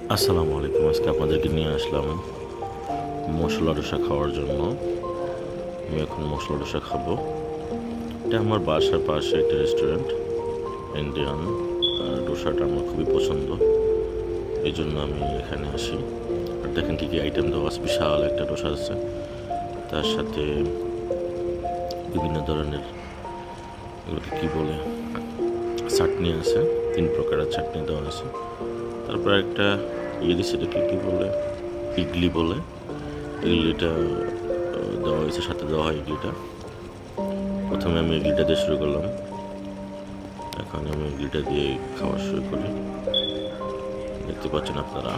আসসালামু আলাইকুম। আজকে আপনাদেরকে নিয়ে আসলাম মশলা ডোসা খাওয়ার জন্য। আমি এখন মশলা ডোসা খাবো। এটা আমার বাসার পাশে একটা রেস্টুরেন্ট, ইন্ডিয়ান। আর ডোসাটা আমার খুবই পছন্দ, এই জন্য আমি এখানে আসি। আর দেখেন কী কী আইটেম দেওয়া আছে, বিশাল একটা ডোসা আছে। তার সাথে বিভিন্ন ধরনের, এগুলোকে কী বলে, চাটনি আছে, 3 প্রকারের চাটনি দেওয়া আছে। তারপর একটা দিচ্ছে, এটাকে কী বলে, ইডলি বলে। ইডলিটা দেওয়া হয়েছে, সাথে দেওয়া হয় ইডলিটা। প্রথমে আমি ইডলিটা দিয়ে শুরু করলাম। এখন আমি ইডলিটা দিয়ে খাওয়া শুরু করি। দেখতে পাচ্ছেন আপনারা,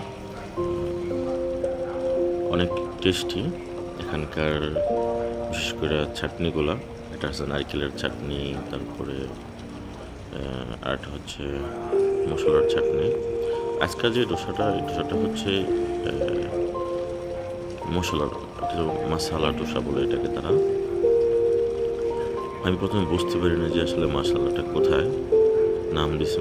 অনেক টেস্টি এখানকার, বিশেষ করে চাটনিগুলা। এটা হচ্ছে নারকেলের চাটনি, তারপরে আরেকটা হচ্ছে মশলার চাটনি। আজকাল যে ডোসাটা, এই ডোসাটা হচ্ছে মশলার, মাসালা ডোসা বলে এটাকে তারা। আমি প্রথমে বুঝতে পারি না যে আসলে মশলাটা কোথায়, নাম দিছে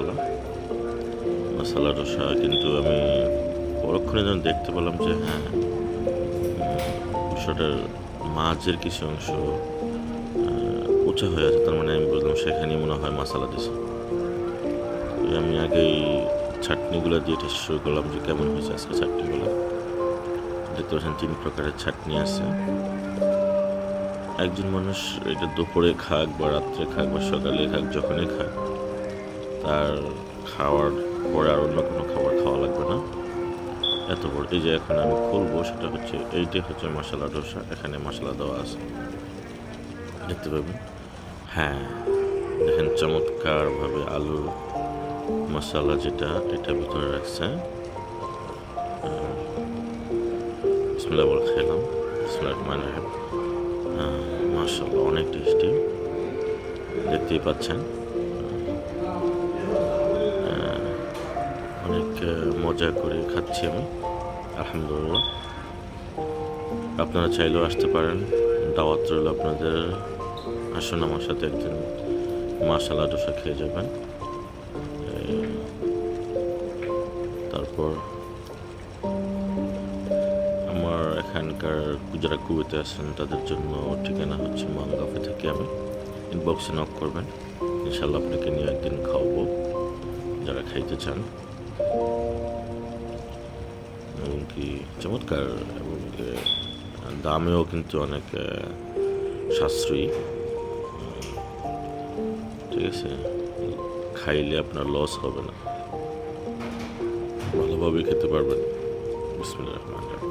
মাসালা ডোসা। কিন্তু আমি পরক্ষণে যখন দেখতে পেলাম যে হ্যাঁ, ডোসাটার মাঝের কিছু অংশ উঁচা হয়ে আছে, তার মানে আমি বুঝলাম সেখানেই মনে হয় মশলা দিছে। আমি আগেই চাটনিগুলো দিয়ে টেস্ট শুরু করলাম যে কেমন হয়েছে আজকে চাটনিগুলো। দেখতে পাচ্ছেন 3 প্রকারের চাটনি আছে। একজন মানুষ এটা দুপুরে খাক বা রাত্রে খাক বা সকালে খাক, যখনই খাক, তার খাওয়ার পরে আর অন্য কোনো খাবার খাওয়া লাগবে না, এত বড়। এই যে এখন আমি খুলবো, সেটা হচ্ছে, এইটাই হচ্ছে মশলা ডোসা। এখানে মশলা দেওয়া আছে, দেখতে পাবেন। হ্যাঁ, দেখেন চমৎকারভাবে আলুর মশলা যেটা, এটা ভিতরে রাখছে। বিসমিল্লাহ বলে খেলাম। বিসমিল্লাহ রহমানির রহিম। মাশাআল্লাহ, অনেক টেস্টি, দেখতেই পাচ্ছেন। অনেক মজা করে খাচ্ছি আমি, আলহামদুলিল্লাহ। আপনারা চাইলেও আসতে পারেন, দাওয়াত রইল আপনাদের। আসুন আমার সাথে একদিন মাসালা ডোসা খেয়ে যাবেন। তারপর আমার এখানকার যারা কুয়েতে আছেন তাদের জন্য ঠিকানা হচ্ছে মানগাঁওয়ে থেকে। আমি ইনবক্সে নক করবেন, ইনশাল্লাহ আপনাকে নিয়ে একদিন খাওয়াবো যারা খাইতে চান। এবং কি চমৎকার, এবং দামেও কিন্তু অনেক সাশ্রয়ী। ঠিক আছে, খাইলে আপনার লস হবে না, ভালোভাবে খেতে পারবেন। বিসমিল্লাহির রহমানির রহিম।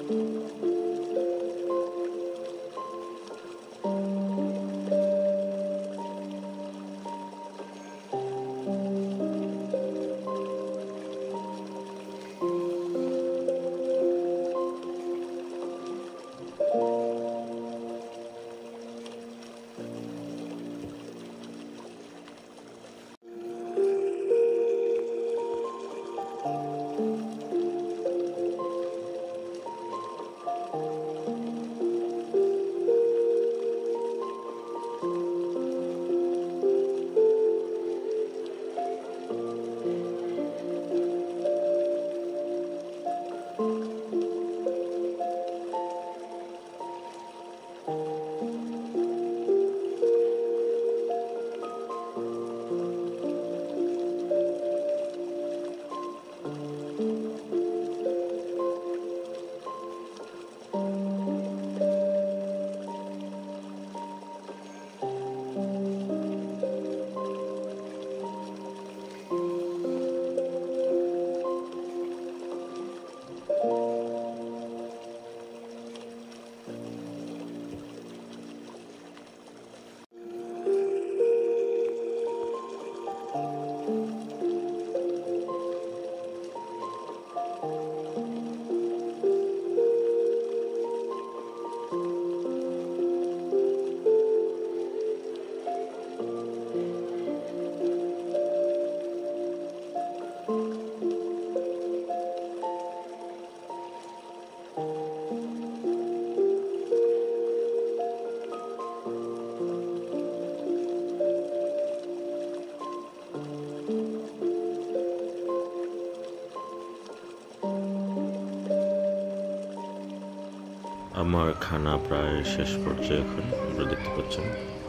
আমার খানা প্রায় শেষ পর্যায়ে এখন আপনারা দেখতে পাচ্ছেন।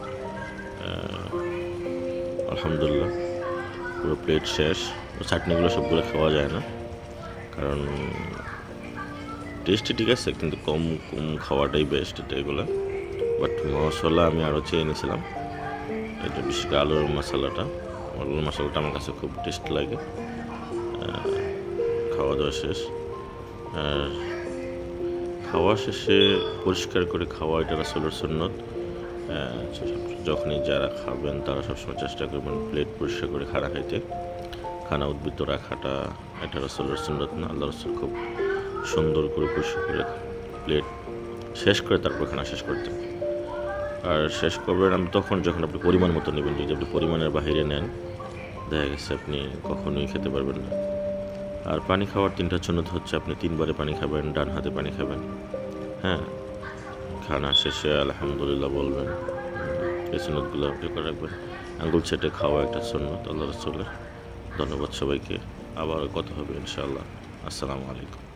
আলহামদুলিল্লাহ পুরো প্লেট শেষ। চাটনিগুলো সবগুলো খাওয়া যায় না, কারণ টেস্টই ঠিক আছে কিন্তু কম কম খাওয়াটাই বেস্ট এগুলো। বাট মশলা আমি আরও চেয়ে নিয়েছিলাম, এটা বিশেষ করে আলুর মশলাটা আমার কাছে খুব টেস্ট লাগে। খাওয়া দাওয়া শেষ, আর খাওয়া শেষে পরিষ্কার করে খাওয়া এটা রাসূলের সুন্নত। যখনই যারা খাবেন তারা সবসময় চেষ্টা করবেন প্লেট পরিষ্কার করে খানা খাইতে। খানা উদ্বৃত্ত রাখাটা এটা রাসূলের সুন্নত না। আল্লাহ রাসূল খুব সুন্দর করে পরিষ্কার করে প্লেট শেষ করে তারপর খানা শেষ করতেন। আর শেষ করবেন আমি তখন যখন আপনি পরিমাণ মতো নেবেন। যদি আপনি পরিমাণের বাহিরে নেন, দেখা গেছে আপনি কখনোই খেতে পারবেন না। আর পানি খাওয়ার 3টা সুন্নত হচ্ছে আপনি 3 বারে পানি খাবেন, ডান হাতে পানি খাবেন। হ্যাঁ, খানা শেষে আলহামদুলিল্লাহ বলবেন। এই সুন্নতগুলো আপনি করে রাখবেন। আঙ্গুল ছেটে খাওয়া একটা সুন্নত আল্লাহ রাসূলের। ধন্যবাদ সবাইকে। আবার কথা হবে ইনশাআল্লাহ। আসসালামু আলাইকুম।